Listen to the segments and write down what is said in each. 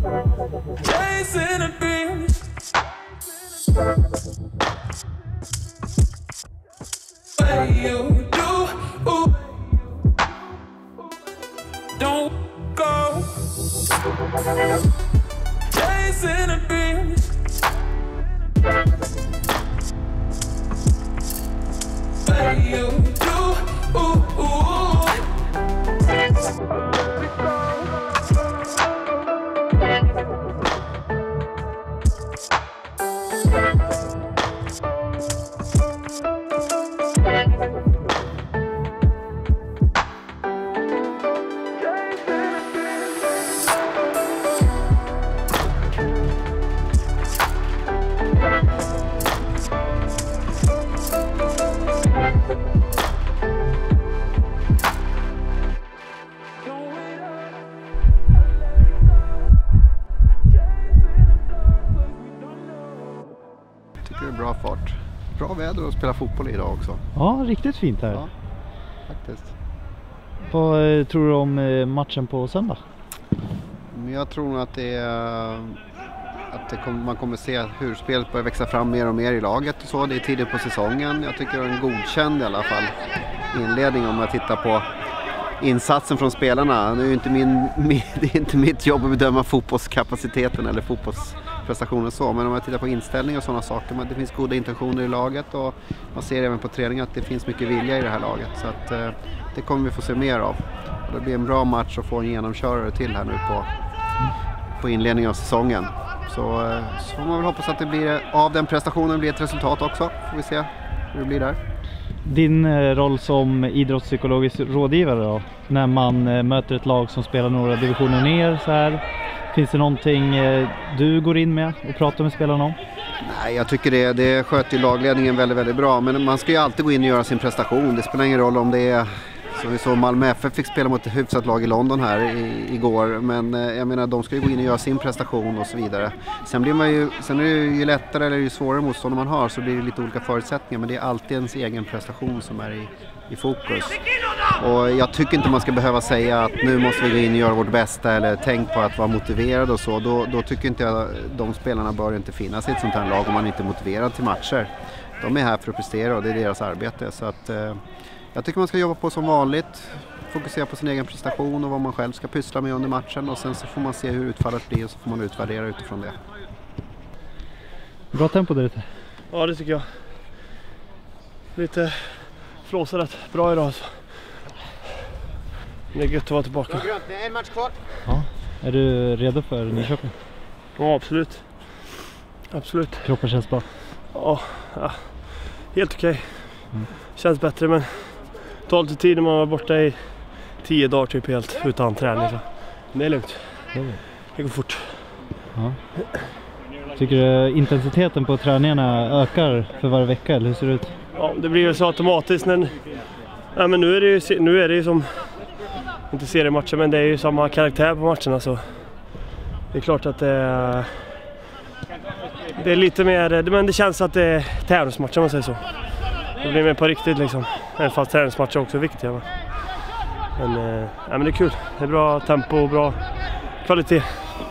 Chasing a dream. What you do, don't go. Chasing a dream. What you do, Det är bra fart. Bra väder att spela fotboll idag också. Ja, riktigt fint här. Ja, faktiskt. Vad tror du om matchen på söndag? Jag tror nog att man kommer se hur spelet börjar växa fram mer och mer i laget och så. Det är tidigt på säsongen. Jag tycker det är en godkänd i alla fall inledning om jag tittar på insatsen från spelarna. Nu är det är inte mitt jobb att bedöma fotbollskapaciteten eller fotbollsprestationen så, men om jag tittar på inställning och sådana saker, men det finns goda intentioner i laget och man ser även på träningen att det finns mycket vilja i det här laget, så att det kommer vi få se mer av. Och det blir en bra match att få en genomkörare till här nu på inledningen av säsongen. Så får man väl hoppas att det blir, av den prestationen blir ett resultat också. Får vi se hur det blir där. Din roll som idrottspsykologisk rådgivare då, när man möter ett lag som spelar några divisioner ner så här, finns det någonting du går in med och pratar med spelarna om? Nej, jag tycker det sköter ju lagledningen väldigt, väldigt bra, men man ska ju alltid gå in och göra sin prestation. Det spelar ingen roll om det är, som vi såg, Malmö FF fick spela mot ett hyfsat lag i London här igår, men jag menar de ska ju gå in och göra sin prestation och så vidare. Sen är det ju lättare eller ju svårare motstånd man har, så blir det lite olika förutsättningar, men det är alltid ens egen prestation som är i fokus. Och jag tycker inte man ska behöva säga att nu måste vi gå in och göra vårt bästa eller tänk på att vara motiverad och så. Då tycker inte jag de spelarna bör inte finnas i ett sånt här lag om man inte är motiverad till matcher. De är här för att prestera och det är deras arbete, så att jag tycker man ska jobba på som vanligt, fokusera på sin egen prestation och vad man själv ska pyssla med under matchen, och sen så får man se hur utfallet blir och så får man utvärdera utifrån det. Bra tempo där ute. Ja, det tycker jag. Lite flåsaret. Bra idag alltså. Det är gött att vara tillbaka. Det är en match kvar. Ja. Är du redo för Nyköping? Ja, absolut. Absolut. Kroppen känns bra? Ja. Helt okej. Känns bättre, men tar lite tid när man var borta i 10 dagar typ helt utan träning. Så. Det är lugnt. Det går fort. Ja. Tycker du intensiteten på träningarna ökar för varje vecka, eller hur ser det ut? Ja, det blir ju så automatiskt. Men nu är det ju som, inte seriematcher, men det är ju samma karaktär på matcherna, så det är klart att det är lite mer, men det känns att det är tävlingsmatcher om man säger så. Det blir mer på riktigt liksom. Även fast träningsmatcher också är viktiga. Men det är kul. Det är bra tempo och bra kvalitet.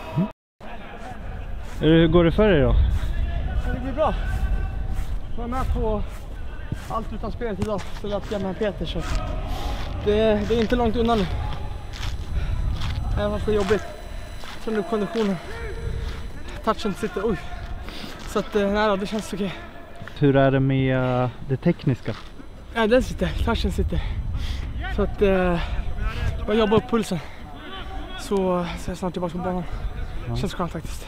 Hur går det för dig då? Det blir bra. Jag var med på allt utan spelet idag. Så att jag med Peter, så det är inte långt undan nu. Även fast det är jobbigt. Sen upp konditionen. Touchen sitter, oj. Så att nej, det känns okej. Hur är det med det tekniska? Ja, den sitter. Touchen sitter. Så att jag jobbar upp pulsen. Så är jag snart tillbaka på banan. Det känns skönt faktiskt.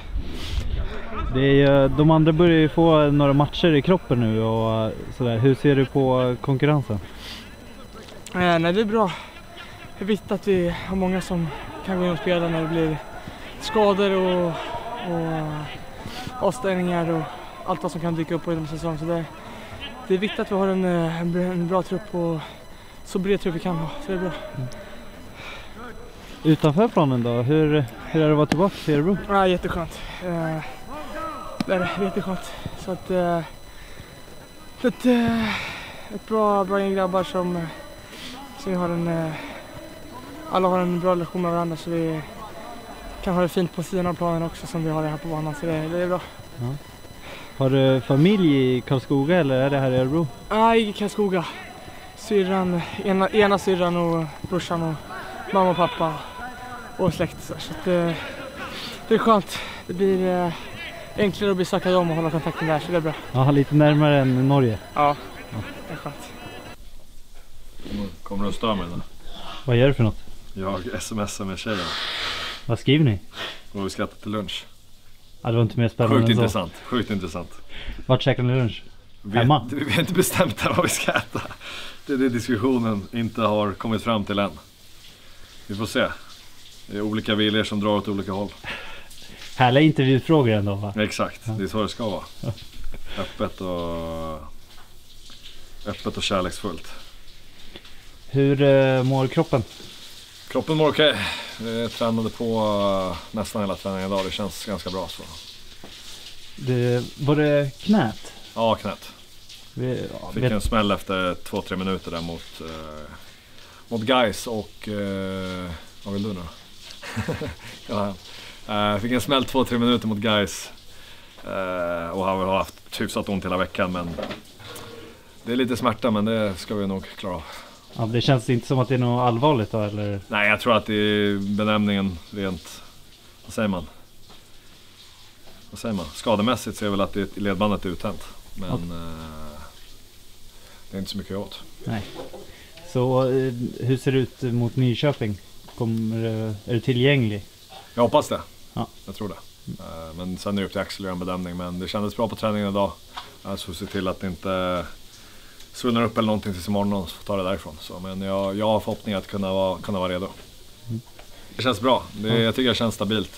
De andra börjar ju få några matcher i kroppen nu och sådär. Hur ser du på konkurrensen? Nej, det är bra. Det är viktigt att vi har många som kan gå in och spela när det blir skador och avstängningar och allt vad som kan dyka upp på en säsong. Så det är viktigt att vi har en bra trupp och så bred trupp vi kan ha. Så det är bra. Utanför planen då? Hur är det att vara tillbaka till Örebro? Ja, jätteskönt. Det är jätteskönt. Så att ett bra gäng grabbar som vi har alla har en bra relation med varandra, så kan ha det fint på sidan av planen också som vi har det här på banan, så det är bra. Ja. Har du familj i Karlskoga eller är det här i Örebro? Nej, i Karlskoga. Syrran, ena syrran och brorsan och mamma och pappa och släkt. Så att, det är skönt. Det blir enklare att besöka dem och hålla kontakten där, så det är bra. Ja, lite närmare än Norge. Ja, det är skönt. Kommer du att störa mig då? Vad gör du för något? Jag smsar med tjejen. Vad skriver ni? Och vi ska äta till lunch. Ja, det var inte mer spännande Sjukt än så. intressant, sjukt intressant. Vart käkar ni lunch? Hemma? Vi har inte bestämt här vad vi ska äta. Det är det diskussionen inte har kommit fram till än. Vi får se. Det är olika viljor som drar åt olika håll. Härliga intervjufrågor ändå, va? Exakt, det är så det ska vara. Öppet och kärleksfullt. Hur mår kroppen? Kroppen mår okej. Jag tränade på nästan hela träningen idag. Det känns ganska bra så. Var det knät? Ja, knät. Fick vet... en smäll efter 2-3 minuter där mot Gais och vad vill du nu då? Fick en smäll 2-3 minuter mot Gais och har haft hyfsat ont hela veckan, men det är lite smärta, men det ska vi nog klara av. Ja, det känns inte som att det är något allvarligt då, eller? Nej, jag tror att det är benämningen rent, vad säger man? Skademässigt så är väl att ledbandet är uttänt, men det är inte så mycket åt. Nej. Så hur ser det ut mot Nyköping? Är du tillgänglig? Jag hoppas det. Ja. Jag tror det. Men sen är det upp till Axel att göra en bedömning, men det kändes bra på träningen idag. Så se till att det inte svullnar upp eller någonting tills imorgon och ta det därifrån. Så, men jag har förhoppning att kunna vara redo. Det känns bra. Jag tycker det känns stabilt.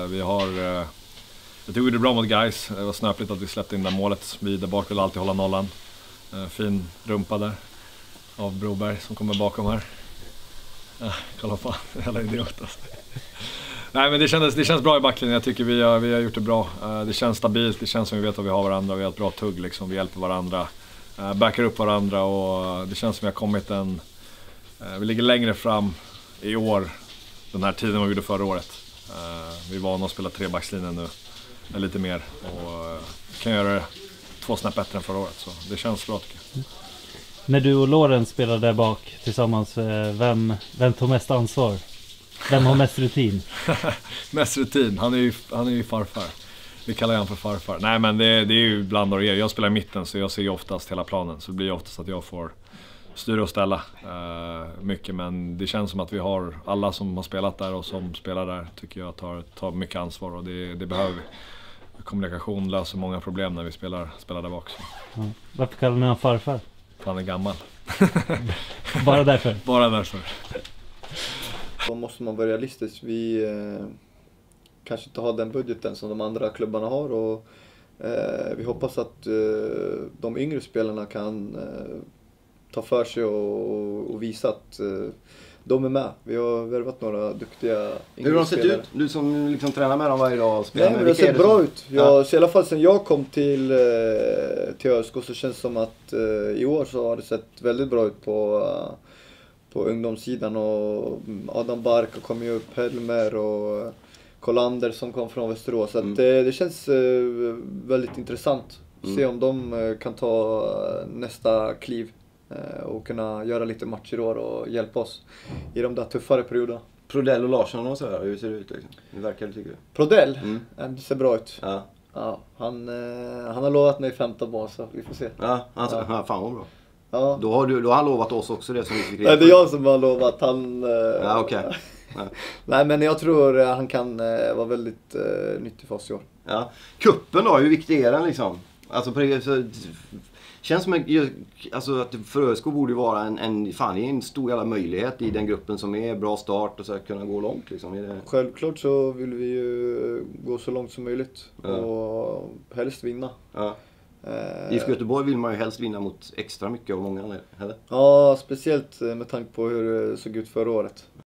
Jag tycker det är bra mot Gais. Det var snöpligt att vi släppte in det målet. Vi där bak vill alltid hålla nollan. Fin rumpa där av Broberg som kommer bakom här. Kolla på hela idiot alltså. Nej, men det känns bra i backlinjen. Jag tycker vi har gjort det bra. Det känns stabilt, det känns som vi vet att vi har varandra. Vi har ett bra tugg liksom. Vi hjälper varandra. Backar upp varandra och det känns som vi har kommit vi ligger längre fram i år den här tiden vad vi gjorde förra året. Vi är vana att spela 3-backslinjen nu lite mer och kan göra det 2 snäpp bättre än förra året, så det känns bra tycker jag. När du och Loren spelade där bak tillsammans, vem tog mest ansvar? Vem har mest rutin? Mest rutin, han är ju farfar. Vi kallar han för farfar. Nej, men det är ju bland och er. Jag spelar i mitten så jag ser ju oftast hela planen, så det blir oftast att jag får styra och ställa mycket, men det känns som att vi har alla som har spelat där och som spelar där tycker jag tar mycket ansvar, och det behöver vi. Kommunikation löser många problem när vi spelar där bak. Ja. Varför kallar ni han farfar? Han är gammal. Bara därför? Bara därför. Då måste man vara realistisk. Vi kanske inte har den budgeten som de andra klubbarna har, och vi hoppas att de yngre spelarna kan ta för sig och visa att de är med. Vi har värvat några duktiga yngre spelare. Hur har de sett ut? Du som liksom tränar med dem varje dag och spelar. Nej, men det har sett bra ut. Så i alla fall sen jag kom till ÖSK så känns det som att i år så har det sett väldigt bra ut på ungdomssidan, och Adam Bark kom ju upp, Helmer och Kolander som kom från Västerås. Så att det känns väldigt intressant att se om de kan ta nästa kliv och kunna göra lite matcher i år och hjälpa oss i de där tuffare perioderna. Prodell och Larsson och sådär, hur ser det ut liksom? Hur verkar det tycker du? Prodell? Det ser bra ut. Ja. Ja, han har lovat mig 15 barn, så vi får se. Ja, fan vad bra. Ja. Då har han lovat oss också det som vi fick reda Nej, på. det är jag som har lovat han. Ja, okej. Ja. Nej, men jag tror han kan vara väldigt nyttig för oss i år. Ja. Kuppen då, hur viktig är den liksom? Alltså så, känns som att för ÖSK borde vara en stor jävla möjlighet i den gruppen som är bra start och så kunna gå långt liksom. Är det... Självklart så vill vi ju gå så långt som möjligt och helst vinna. Ja. I Göteborg vill man ju helst vinna mot extra mycket av många, eller? Ja, speciellt med tanke på hur det såg ut förra året.